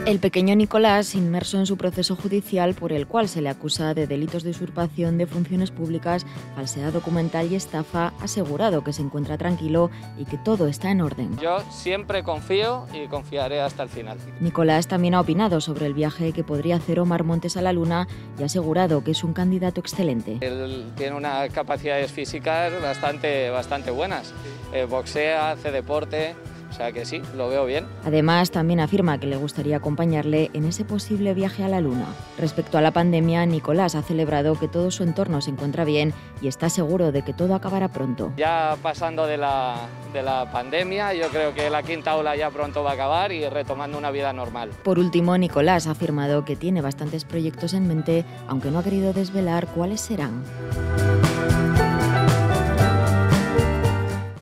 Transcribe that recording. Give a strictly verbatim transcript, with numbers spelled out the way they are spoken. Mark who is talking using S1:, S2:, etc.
S1: El pequeño Nicolás, inmerso en su proceso judicial por el cual se le acusa de delitos de usurpación de funciones públicas, falsedad documental y estafa, ha asegurado que se encuentra tranquilo y que todo está en orden.
S2: Yo siempre confío y confiaré hasta el final.
S1: Nicolás también ha opinado sobre el viaje que podría hacer Omar Montes a la Luna y ha asegurado que es un candidato excelente.
S2: Él tiene unas capacidades físicas bastante, bastante buenas. Eh, boxea, hace deporte. O sea que sí, lo veo bien.
S1: Además, también afirma que le gustaría acompañarle en ese posible viaje a la Luna. Respecto a la pandemia, Nicolás ha celebrado que todo su entorno se encuentra bien y está seguro de que todo acabará pronto.
S2: Ya pasando de la, de la pandemia, yo creo que la quinta ola ya pronto va a acabar y retomando una vida normal.
S1: Por último, Nicolás ha afirmado que tiene bastantes proyectos en mente, aunque no ha querido desvelar cuáles serán.